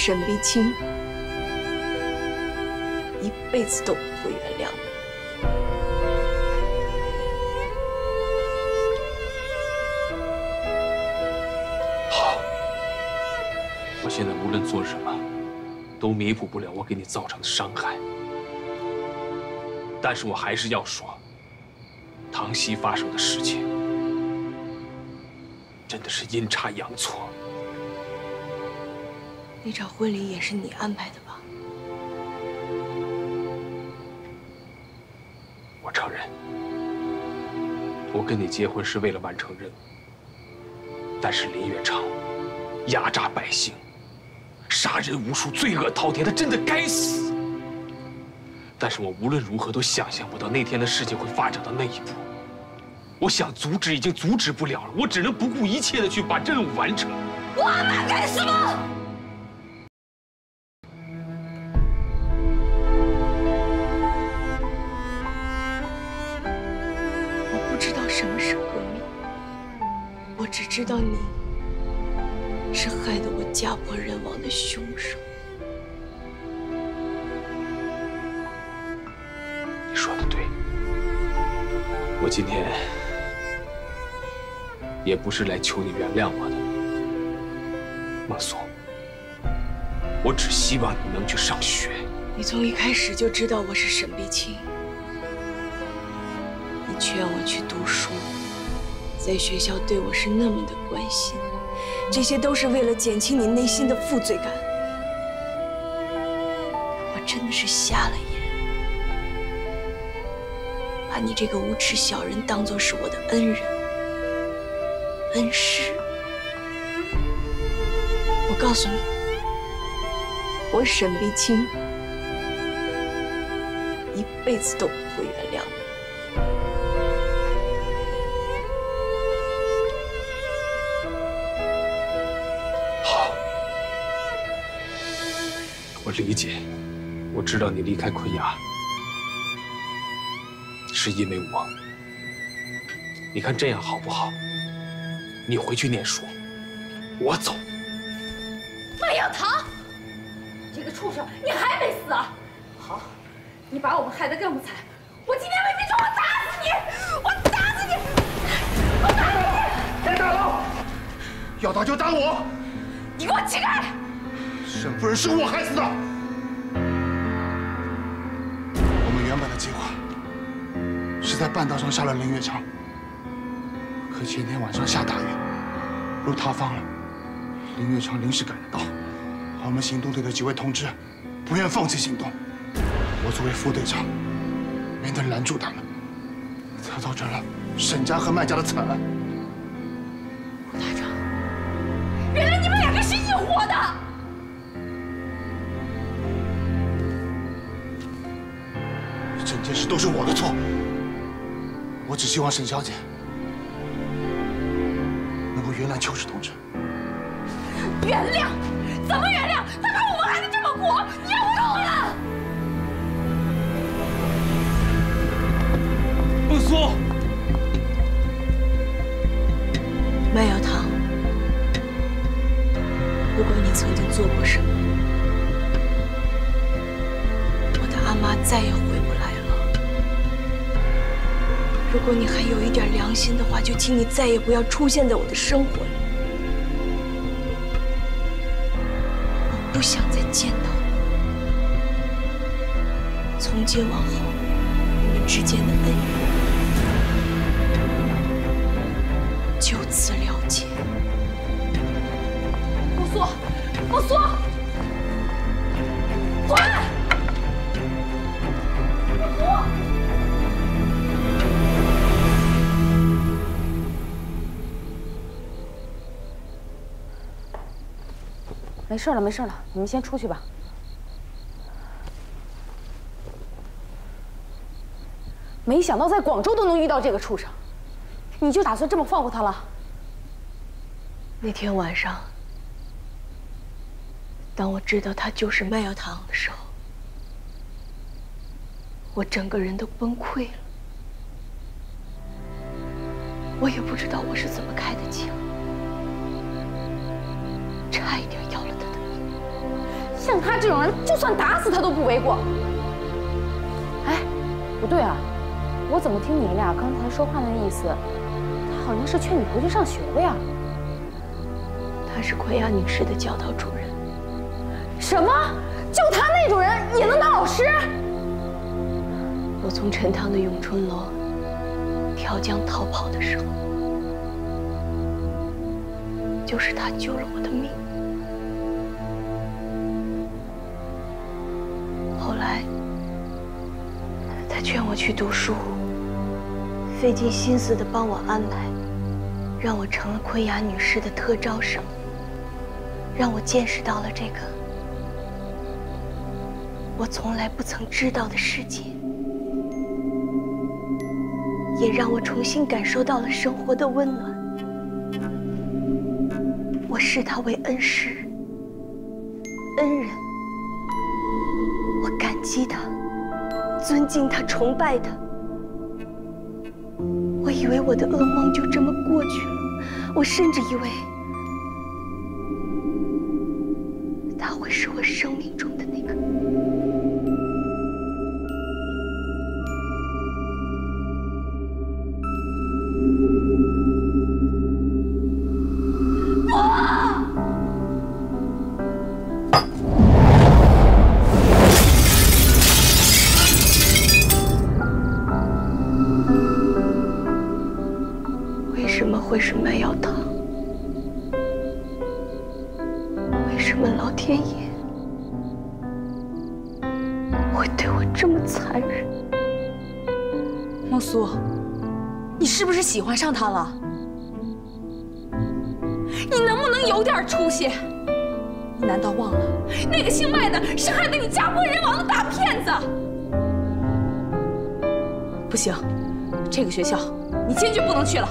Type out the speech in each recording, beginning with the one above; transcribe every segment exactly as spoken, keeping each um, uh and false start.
沈碧清一辈子都不会原谅你。 好，我现在无论做什么，都弥补不了我给你造成的伤害。但是我还是要说，唐溪发生的事情真的是阴差阳错。 那场婚礼也是你安排的吧？ 我承认，我跟你结婚是为了完成任务。但是林月昌压榨百姓，杀人无数，罪恶滔天，他真的该死。但是我无论如何都想象不到那天的事情会发展到那一步。我想阻止，已经阻止不了了，我只能不顾一切的去把任务完成。 我阿妈干什么？我不知道什么是革命，我只知道你是害得我家破人亡的凶手。 你说的对，我今天也不是来求你原谅我的，孟苏，我只希望你能去上学。 你从一开始就知道我是沈碧清，你劝我去读书，在学校对我是那么的关心，这些都是为了减轻你内心的负罪感。我真的是瞎了眼，把你这个无耻小人当作是我的恩人、恩师。我告诉你，我沈碧清一辈子都不会原谅你。 好，我理解，我知道你离开昆雅是因为我。你看这样好不好？你回去念书，我走。 麦耀堂，这个畜生，你还没死啊！好，你把我们害得更不惨，我今天为民众，我打死你！我打死你！我打死你！ 别打了！要打就打我！ 你给我起开！ 沈夫人是我害死的。我们原本的计划是在半道上杀了林月昌，可前天晚上下大雨，路塌方了，林月昌临时赶得到，我们行动队的几位同志不愿放弃行动，我作为副队长，没能拦住他们，才造成了沈家和麦家的惨案。 吴大长，原来你们两个是一伙的！ 整件事都是我的错，我只希望沈小姐能够原谅秋实同志。 原谅？怎么原谅？他看我们还能这么苦，你要侮辱我了！ 孟苏， 麦耀堂，不管你曾经做过什么，我的阿妈再也回不来了。如果你还有一点良心的话，就请你再也不要出现在我的生活里。我不想再见到你。从今往后，我们之间的恩怨就此了结。 穆苏，穆苏，滚！穆苏。 没事了，没事了，你们先出去吧。没想到在广州都能遇到这个畜生，你就打算这么放过他了？ 那天晚上，当我知道他就是麦耀堂的时候，我整个人都崩溃了。我也不知道我是怎么开的枪，差一点要了他的命。 像他这种人，就算打死他都不为过。哎，不对啊，我怎么听你俩刚才说话的意思，他好像是劝你回去上学的呀？ 他是奎亚女士的教导主任。 什么？就他那种人也能当老师？ 我从陈塘的永春楼跳江逃跑的时候，就是他救了我的命。后来，他劝我去读书，费尽心思地帮我安排，让我成了奎雅女士的特招生，让我见识到了这个我从来不曾知道的世界，也让我重新感受到了生活的温暖。我视他为恩师、恩人，我感激他，尊敬他，崇拜他。我以为我的噩梦就这么过去了，我甚至以为他会是我生命中的那个。为什么会是卖药糖？为什么老天爷会对我这么残忍？ 莫苏，你是不是喜欢上他了？你能不能有点出息？你难道忘了那个姓麦的是害得你家破人亡的大骗子？不行，这个学校你坚决不能去了。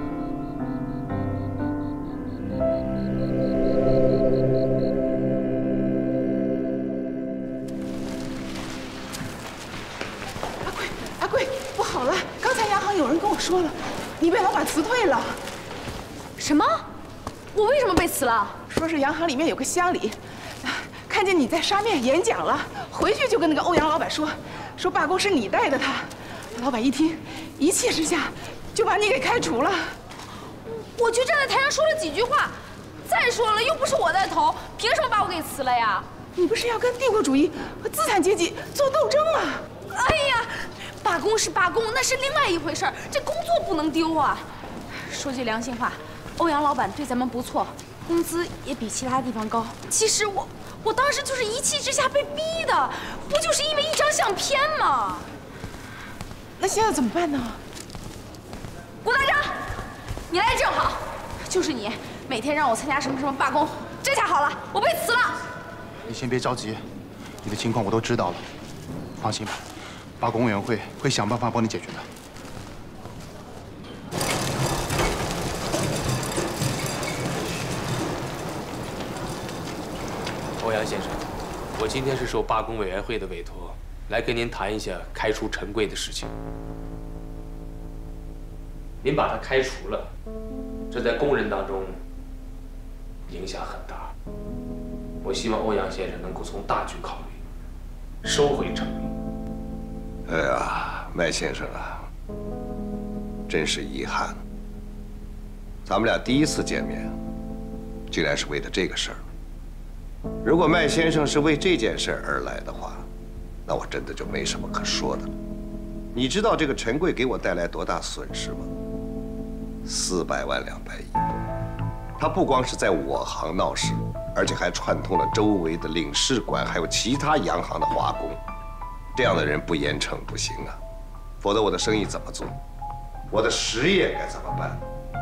说了，你被老板辞退了。 什么？我为什么被辞了？ 说是洋行里面有个乡里，看见你在沙面演讲了，回去就跟那个欧阳老板说，说罢工是你带的他。老板一听，一气之下就把你给开除了。 我就站在台上说了几句话，再说了又不是我带头，凭什么把我给辞了呀？ 你不是要跟帝国主义和资产阶级做斗争吗？ 哎呀！罢工是罢工，那是另外一回事儿，这工作不能丢啊。说句良心话，欧阳老板对咱们不错，工资也比其他地方高。其实我，我当时就是一气之下被逼的，不就是因为一张相片吗？ 那现在怎么办呢？ 顾大章，你来正好，就是你每天让我参加什么什么罢工，这下好了，我被辞了。 你先别着急，你的情况我都知道了，放心吧。罢工委员会会想办法帮你解决的。 欧阳先生，我今天是受罢工委员会的委托，来跟您谈一下开除陈贵的事情。您把他开除了，这在工人当中影响很大。我希望欧阳先生能够从大局考虑，收回成命。 哎呀，麦先生啊，真是遗憾。咱们俩第一次见面，竟然是为了这个事儿。如果麦先生是为这件事儿而来的话，那我真的就没什么可说的了。你知道这个陈贵给我带来多大损失吗？四百万两白银。他不光是在我行闹事，而且还串通了周围的领事馆，还有其他洋行的华工。这样的人不严惩不行啊，否则我的生意怎么做？我的实业该怎么办？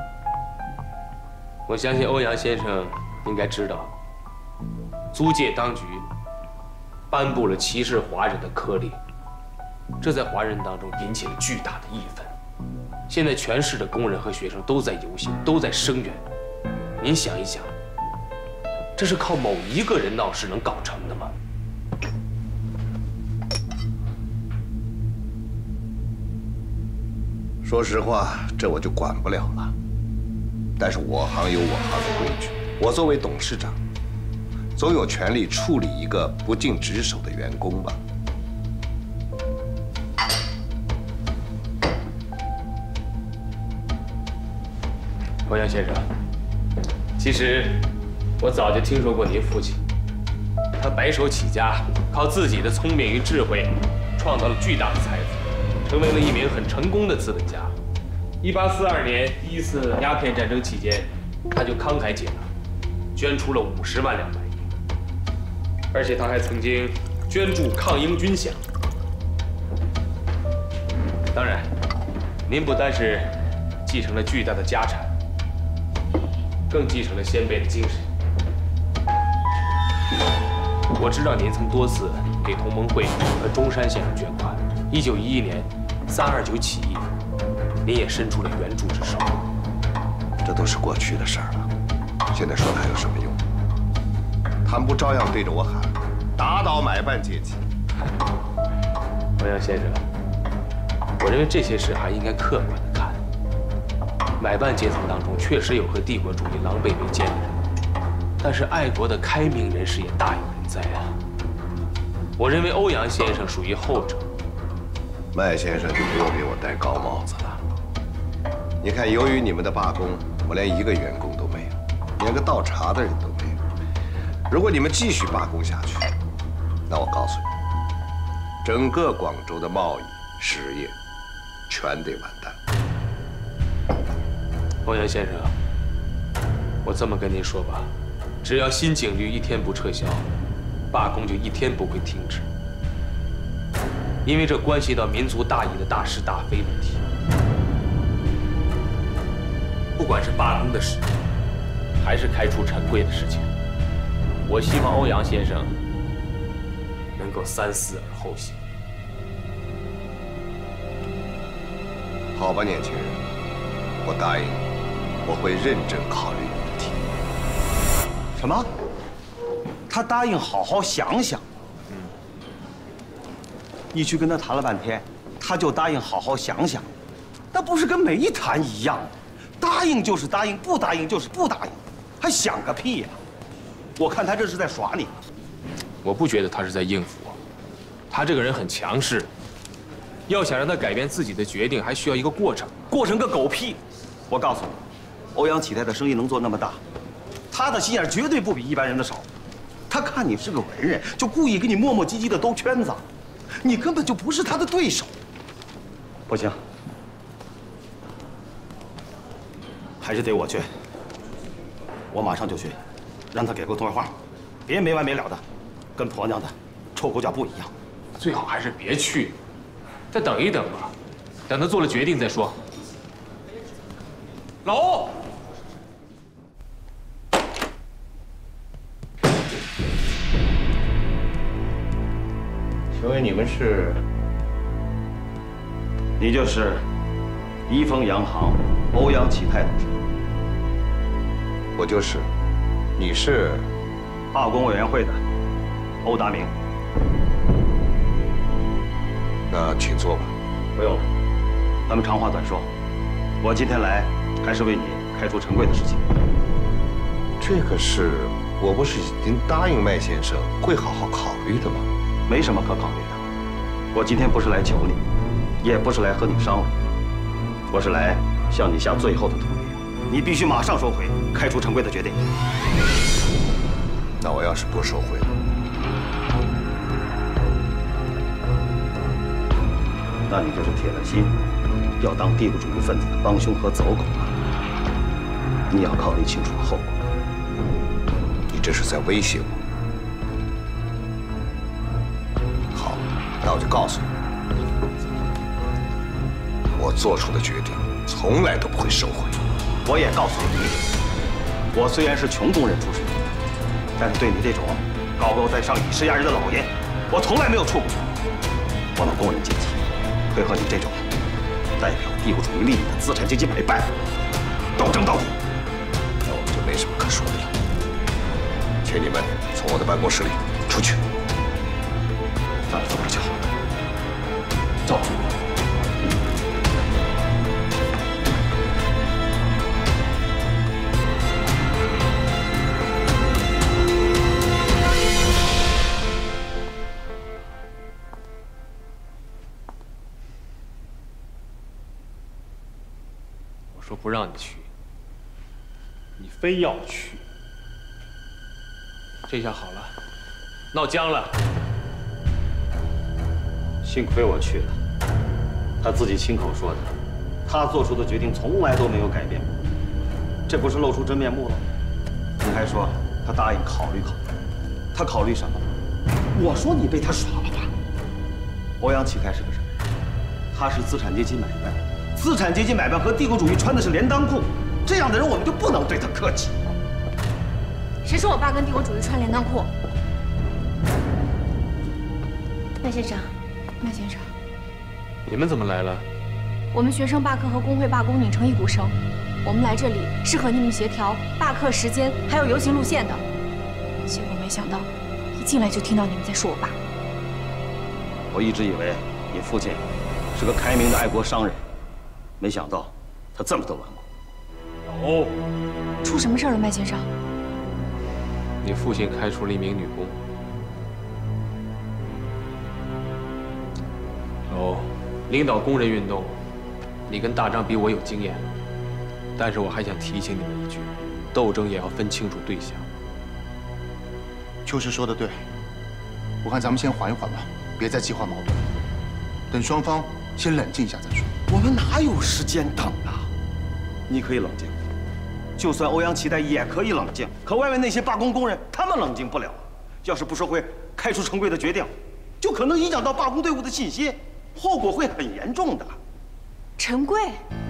我相信欧阳先生应该知道，租界当局颁布了歧视华人的科令，这在华人当中引起了巨大的义愤。现在全市的工人和学生都在游行，都在声援。您想一想，这是靠某一个人闹事能搞成的吗？ 说实话，这我就管不了了。但是我行有我行的规矩，我作为董事长， 总有权利处理一个不尽职守的员工吧？ 欧阳先生，其实我早就听说过您父亲，他白手起家，靠自己的聪明与智慧，创造了巨大的财富，成为了一名很成功的资本家。一八四二年第一次鸦片战争期间，他就慷慨解囊，捐出了五十万两白银，而且他还曾经捐助抗英军饷。当然，您不单是继承了巨大的家产，更继承了先辈的精神。我知道您曾多次给同盟会和中山先生捐款。一九一一年三二九起义，您也伸出了援助之手。 这都是过去的事儿了，现在说它有什么用？他们不照样对着我喊，打倒买办阶级？ 欧阳先生，我认为这些事还应该客观的看。买办阶层当中确实有和帝国主义狼狈为奸的人，但是爱国的开明人士也大有人在啊。我认为欧阳先生属于后者。 麦先生就不用给我戴高帽子了。你看，由于你们的罢工，我连一个员工都没有，连个倒茶的人都没有。如果你们继续罢工下去，那我告诉你，整个广州的贸易、实业全得完蛋。 欧阳先生，我这么跟您说吧，只要新警律一天不撤销，罢工就一天不会停止，因为这关系到民族大义的大是大非问题。不管是罢工的事，还是开除陈贵的事情，我希望欧阳先生能够三思而后行。 好吧，年轻人，我答应你。我会认真考虑你的提议。 什么？他答应好好想想。嗯。你去跟他谈了半天，他就答应好好想想，那不是跟没谈一样吗？答应就是答应，不答应就是不答应，还想个屁呀！我看他这是在耍你。 我不觉得他是在应付我，他这个人很强势，要想让他改变自己的决定，还需要一个过程。 过程个狗屁！我告诉你。欧阳启泰的生意能做那么大，他的心眼绝对不比一般人的少。他看你是个文人，就故意给你磨磨唧唧的兜圈子，你根本就不是他的对手。不行，还是得我去。我马上就去，让他给个痛快话，别没完没了的，跟婆娘的臭狗脚不一样。 最好还是别去，再等一等吧，等他做了决定再说。老欧。 请问你们是？ 你就是怡丰洋行欧阳启泰同志。 我就是。你是？ 罢工委员会的欧达明。 那请坐吧。 不用了，咱们长话短说。我今天来还是为你开除陈贵的事情。 这个事，我不是已经答应麦先生会好好考虑的吗？ 没什么可考虑的。我今天不是来求你，也不是来和你商量，我是来向你下最后的通牒。你必须马上收回开除陈贵的决定。 那我要是不收回了， 那你就是铁了心要当帝国主义分子的帮凶和走狗了。你要考虑清楚后果。 你这是在威胁我。好，那我就告诉你，我做出的决定从来都不会收回。 我也告诉你，我虽然是穷工人出身，但是对你这种高高在上、以势压人的老爷，我从来没有触过。我们工人阶级会和你这种代表帝国主义利益的资产阶级买办斗争到底。 那我们就没什么可说的了。请你们从我的办公室里出去。 咱们说点就好。 走。 说不让你去，你非要去。这下好了，闹僵了。 幸亏我去了，他自己亲口说的，他做出的决定从来都没有改变过，这不是露出真面目了？你还说他答应考虑考虑，他考虑什么？我说你被他耍了吧？欧阳启泰是个什么人？他是资产阶级买办，资产阶级买办和帝国主义穿的是连裆裤，这样的人我们就不能对他客气。 谁说我爸跟帝国主义穿连裆裤？麦先生，麦先生， 你们怎么来了？ 我们学生罢课和工会罢工拧成一股绳，我们来这里是和你们协调罢课时间还有游行路线的。结果没想到，一进来就听到你们在说我爸。 我一直以为你父亲是个开明的爱国商人，没想到他这么的顽固。 有， 出什么事了，麦先生？ 你父亲开除了一名女工。有，领导工人运动，你跟大张比我有经验，但是我还想提醒你们一句，斗争也要分清楚对象。 秋实说的对，我看咱们先缓一缓吧，别再激化矛盾，等双方先冷静一下再说。 我们哪有时间等啊？你可以冷静，就算欧阳琦代也可以冷静，可外面那些罢工工人，他们冷静不了。要是不收回开除陈贵的决定，就可能影响到罢工队伍的信心，后果会很严重的。 陈贵，